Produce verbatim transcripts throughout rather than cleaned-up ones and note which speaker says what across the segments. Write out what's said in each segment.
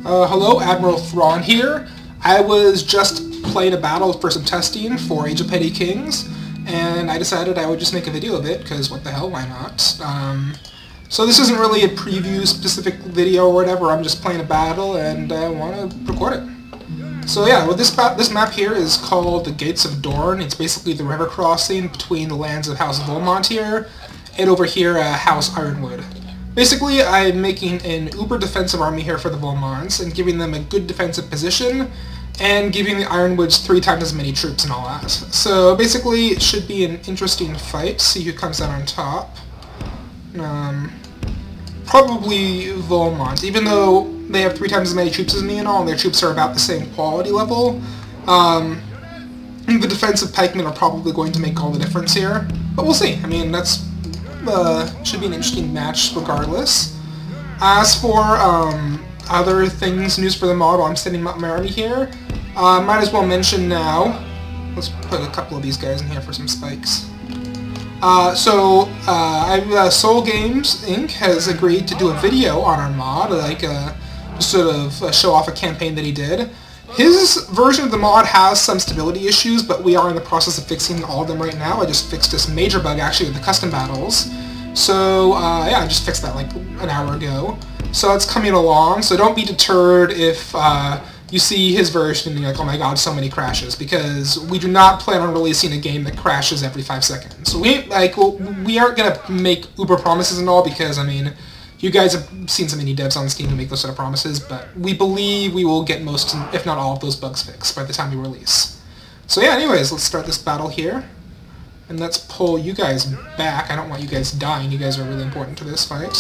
Speaker 1: Uh, hello, Admiral Thrawn here. I was just playing a battle for some testing for Age of Petty Kings, and I decided I would just make a video of it, because what the hell, why not? Um, so this isn't really a preview specific video or whatever, I'm just playing a battle and I want to record it. So yeah, well, this, this map here is called the Gates of Dorne. It's basically the river crossing between the lands of House Volmont here, and over here, uh, House Ironwood. Basically, I'm making an uber defensive army here for the Volmonts, and giving them a good defensive position, and giving the Ironwoods three times as many troops and all that. So basically, it should be an interesting fight. See who comes out on top. Um, probably Volmont, even though they have three times as many troops as me and all, and their troops are about the same quality level. Um, the defensive pikemen are probably going to make all the difference here, but we'll see. I mean, that's Uh, should be an interesting match regardless. As for um, other things, news for the model, I'm setting up my army here. Uh, might as well mention now, let's put a couple of these guys in here for some spikes. Uh, so, uh, I've, uh, Soul Games Incorporated has agreed to do a video on our mod, like uh, just sort of uh, show off a campaign that he did. His version of the mod has some stability issues, but we are in the process of fixing all of them right now. I just fixed this major bug, actually, with the custom battles. So, uh, yeah, I just fixed that like an hour ago. So it's coming along, so don't be deterred if uh, you see his version and you're like, oh my god, so many crashes, because we do not plan on releasing a game that crashes every five seconds. So we, like, well, we aren't going to make uber promises and all, because, I mean, you guys have seen some indie devs on Steam who make those sort of promises, but we believe we will get most, if not all, of those bugs fixed by the time we release. So yeah, anyways, let's start this battle here. And let's pull you guys back. I don't want you guys dying. You guys are really important to this fight.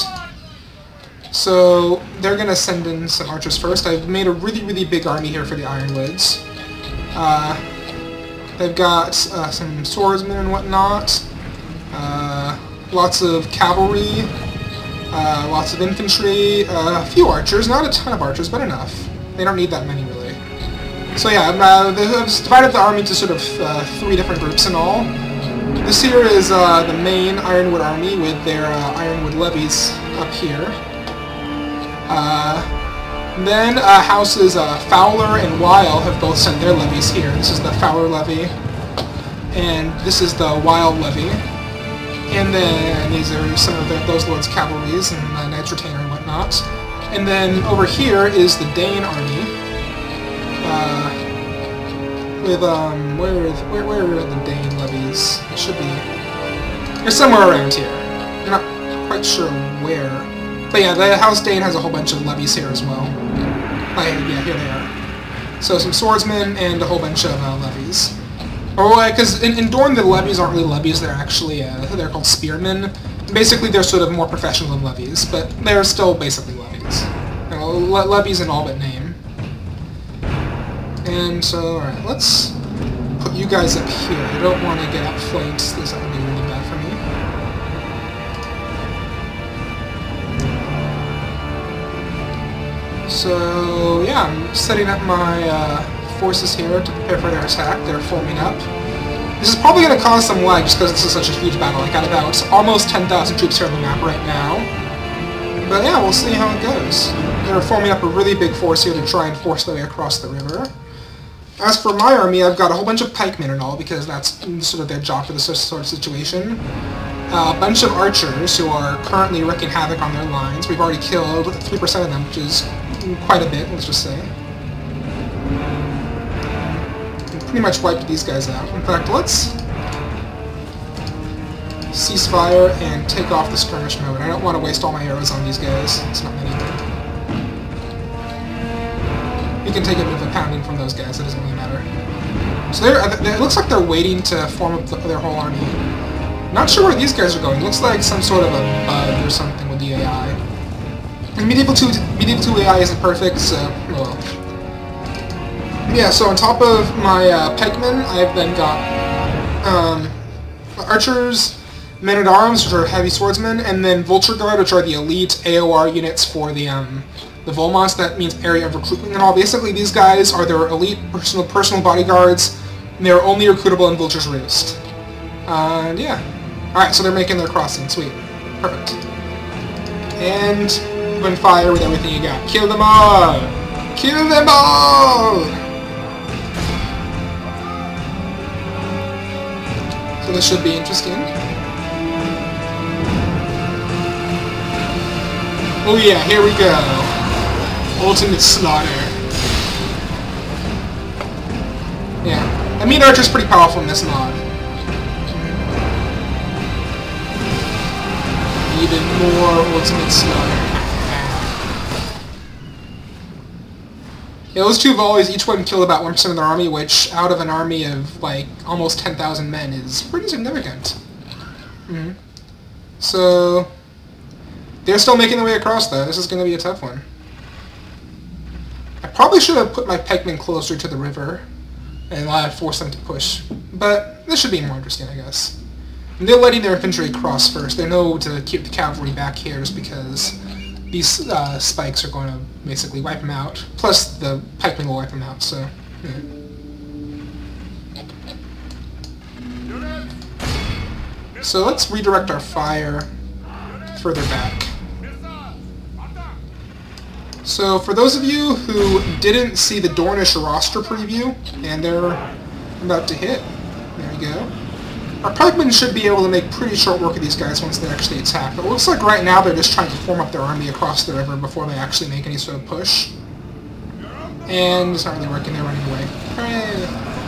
Speaker 1: So they're going to send in some archers first. I've made a really, really big army here for the Ironwoods. Uh, they've got uh, some swordsmen and whatnot. Uh, lots of cavalry. Uh, lots of infantry, uh, a few archers, not a ton of archers, but enough. They don't need that many, really. So yeah, uh, they've divided the army to sort of uh, three different groups in all. This here is uh, the main Ironwood army with their uh, Ironwood levies up here. Uh, then uh, houses uh, Fowler and Weil have both sent their levies here. This is the Fowler levy, and this is the Weil levy. And then these are some of the, those lords' cavalries and uh, Knights Retainer and whatnot. And then over here is the Dane army. Uh, with, um, where, where, where are the Dane levies? It should be... They're somewhere around here. I'm not quite sure where. But yeah, the House Dane has a whole bunch of levies here as well. Like, yeah, here they are. So some swordsmen and a whole bunch of uh, levies. Or, because in, in Dorne, the levies aren't really levies, they're actually, uh, they're called spearmen. Basically, they're sort of more professional than levies, but they're still basically levies. You know, le levies in all but name. And so, alright, let's put you guys up here. I don't want to get outflanked, this is going to be really bad for me. So, yeah, I'm setting up my, uh, forces here to prepare for their attack. They're forming up. This is probably going to cause some lag just because this is such a huge battle. I got about almost ten thousand troops here on the map right now. But yeah, we'll see how it goes. They're forming up a really big force here to try and force their way across the river. As for my army, I've got a whole bunch of pikemen and all, because that's sort of their job for this sort of situation. Uh, a bunch of archers who are currently wreaking havoc on their lines. We've already killed three percent of them, which is quite a bit, let's just say. Pretty much wiped these guys out. In fact, let's ceasefire and take off the skirmish mode. I don't want to waste all my arrows on these guys. It's not many. We can take a bit of a pounding from those guys. It doesn't really matter. So they're, it looks like they're waiting to form up the, their whole army. Not sure where these guys are going. Looks like some sort of a bug or something with the A I. And Medieval two, Medieval two A I isn't perfect, so well. Yeah, so on top of my uh, pikemen, I've then got um, archers, men-at-arms, which are heavy swordsmen, and then Vulture Guard, which are the elite A O R units for the um, the Volmonts. That means area of recruitment and all. Basically, these guys are their elite personal personal bodyguards, and they're only recruitable in Vulture's Roost. Uh, and yeah. Alright, so they're making their crossing. Sweet. Perfect. And open fire with everything you got. Kill them all! Kill them all! So this should be interesting. Oh yeah, here we go. Ultimate slaughter. Yeah. I mean, Archer's pretty powerful in this mod. Even more ultimate slaughter. Yeah, those two volleys, each one kill about one percent of their army, which out of an army of like almost ten thousand men is pretty significant. Mm-hmm. So they're still making their way across though. This is going to be a tough one. I probably should have put my pikemen closer to the river and uh, force them to push, but this should be more interesting, I guess. And they're letting their infantry cross first. They know to keep the cavalry back here just because these uh, spikes are going to basically wipe them out. Plus, the pikemen will wipe them out, so... Yeah. So let's redirect our fire further back. So for those of you who didn't see the Dornish roster preview, and they're about to hit, there you go. Our pikemen should be able to make pretty short work of these guys once they actually attack, but it looks like right now they're just trying to form up their army across the river before they actually make any sort of push. And it's not really working, they're running away. Hooray!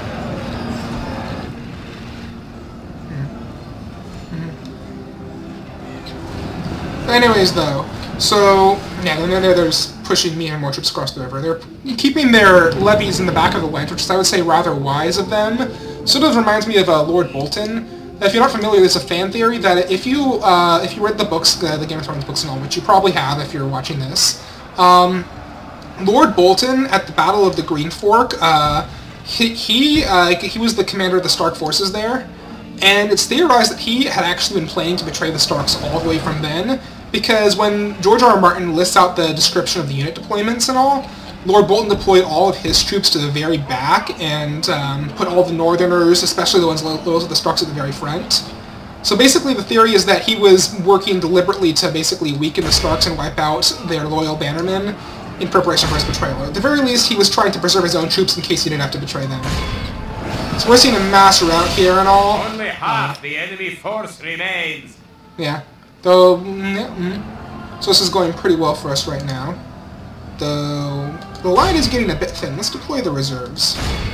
Speaker 1: Mm-hmm. Anyways though, so, yeah, then they're, they're just pushing me and more troops across the river. They're keeping their levies in the back of the wedge, which is, I would say, rather wise of them. Sort of reminds me of uh, Lord Bolton. If you're not familiar, there's a fan theory that if you uh, if you read the books, uh, the Game of Thrones books and all, which you probably have if you're watching this, um, Lord Bolton at the Battle of the Green Fork, uh, he he, uh, he was the commander of the Stark forces there, and it's theorized that he had actually been planning to betray the Starks all the way from then. Because when George R. R. Martin lists out the description of the unit deployments and all, Lord Bolton deployed all of his troops to the very back and um, put all the Northerners, especially the ones those of the Starks, at the very front. So basically the theory is that he was working deliberately to basically weaken the Starks and wipe out their loyal bannermen in preparation for his betrayal. At the very least, he was trying to preserve his own troops in case he didn't have to betray them. So we're seeing a mass rout here and all.
Speaker 2: Only half uh, the enemy force remains.
Speaker 1: Yeah. Though, mm, mm. So this is going pretty well for us right now. Though the line is getting a bit thin. Let's deploy the reserves.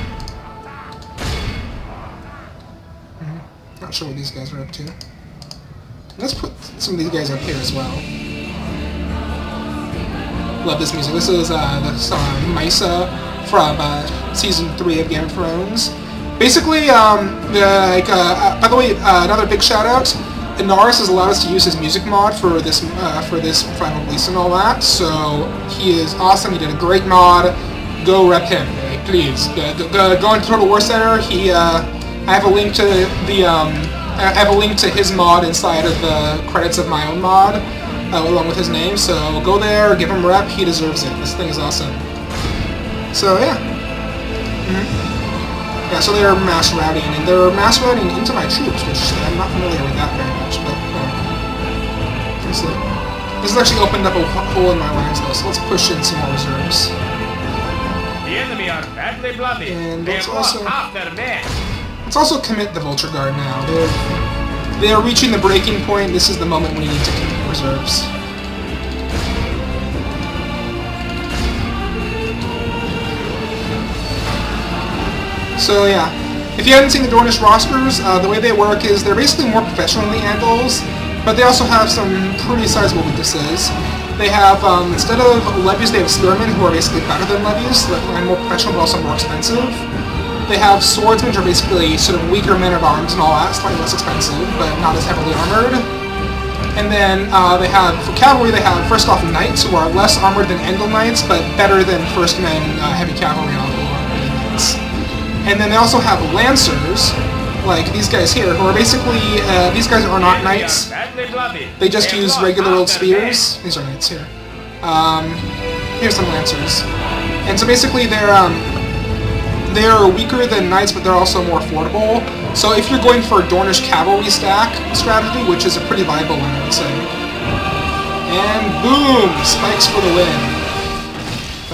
Speaker 1: Mm-hmm. Not sure what these guys are up to. Let's put some of these guys up here as well. Love this music. This is uh, the song Misa from uh, season three of Game of Thrones. Basically, um, the, like, uh, uh, by the way, uh, another big shout out. Inaris has allowed us to use his music mod for this uh, for this final release and all that, so he is awesome. He did a great mod. Go rep him, like, please. Go, go, go into Total War Center. He, uh, I have a link to the um, I have a link to his mod inside of the credits of my own mod, uh, along with his name. So go there, give him a rep. He deserves it. This thing is awesome. So yeah. Mm-hmm. Yeah, so they're mass routing, and they're mass routing into my troops, which I'm not familiar with that very much, but, oh. So, this has actually opened up a hole in my lines, though, so let's push in some more reserves.
Speaker 2: The enemy are badly bloody.
Speaker 1: And
Speaker 2: they
Speaker 1: let's
Speaker 2: have
Speaker 1: also,
Speaker 2: lost half their men.
Speaker 1: Let's also commit the Vulture Guard now. They're, they're reaching the breaking point. This is the moment when we need to commit reserves. So yeah, if you haven't seen the Dornish rosters, uh, the way they work is they're basically more professional than the Andals, but they also have some pretty sizable weaknesses. They have, um, instead of levies, they have spearmen who are basically better than levies, and more professional but also more expensive. They have swordsmen who are basically sort of weaker men at arms and all that, slightly less expensive, but not as heavily armored. And then uh, they have, for cavalry, they have first off knights who are less armored than Andal knights, but better than first men uh, heavy cavalry and knights. And then they also have lancers, like these guys here, who are basically, uh, these guys are not knights. They just use regular old spears. These are knights here. Um, here's some lancers. And so basically they're, um, they're weaker than knights, but they're also more affordable. So if you're going for a Dornish cavalry stack strategy, which is a pretty viable one, I would say. And boom! Spikes for the win. By the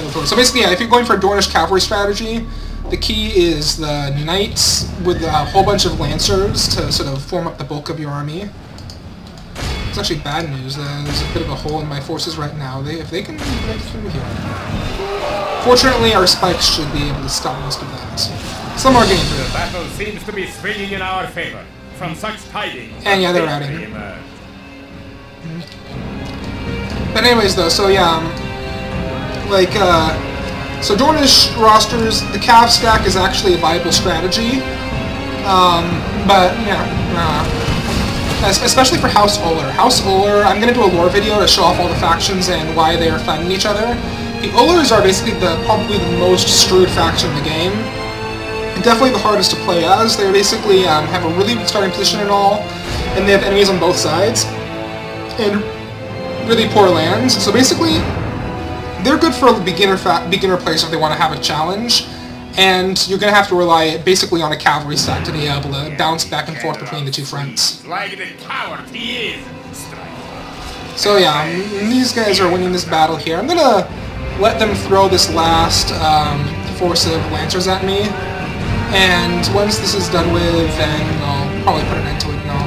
Speaker 1: move forward. So basically, yeah, if you're going for a Dornish cavalry strategy, the key is the knights with a whole bunch of lancers to sort of form up the bulk of your army. It's actually bad news. Uh, there's a bit of a hole in my forces right now. They, if they can break through here. Fortunately, our spikes should be able to stop most of that. Some are getting through.
Speaker 2: The battle seems to be swinging in our favor. From such tidings.
Speaker 1: And yeah, they're routing. Mm-hmm. But anyways, though, so yeah, um, like, uh, so Dornish rosters, the Cav stack is actually a viable strategy. Um, but yeah, uh, especially for House Uller. House Uller, I'm gonna do a lore video to show off all the factions and why they are fighting each other. The Ullers are basically the probably the most screwed faction in the game. Definitely the hardest to play as. They basically um, have a really weak starting position and all, and they have enemies on both sides, and really poor lands. So basically, they're good for beginner fa beginner players if they want to have a challenge, and you're going to have to rely basically on a cavalry stack to be able to bounce back and forth between the two fronts.
Speaker 2: Like the coward he is.
Speaker 1: So yeah, these guys are winning this battle here. I'm going to let them throw this last um, force of lancers at me. And once this is done with, then I'll probably put an end to it and all.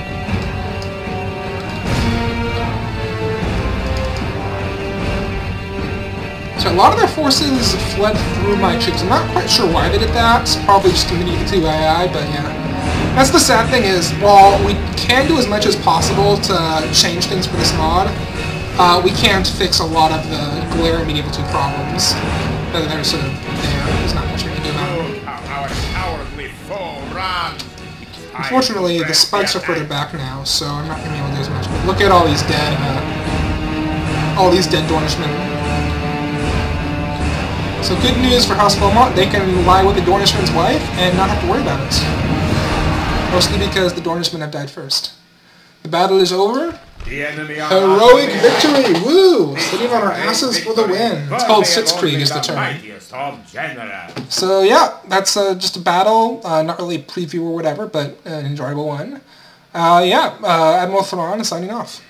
Speaker 1: So a lot of their forces fled through my troops. I'm not quite sure why they did that. It's probably just a medieval two A I, but yeah. That's the sad thing is, while we can do as much as possible to change things for this mod, uh, we can't fix a lot of the glaring medieval two problems that are sort of there. There's not much we can do about it. Unfortunately, the spikes are further back now, so I'm not going to be able to do as much. But look at all these dead, uh, all these dead Dornishmen. So good news for House Beaumont, they can lie with the Dornishman's wife and not have to worry about it. Mostly because the Dornishmen have died first. The battle is over. Heroic victory! Woo! Sitting on our asses for the win. It's called Sitzkrieg is the term. So yeah, that's uh, just a battle. Uh, not really a preview or whatever, but an enjoyable one. Uh, yeah, uh, Admiral Thrawn is signing off.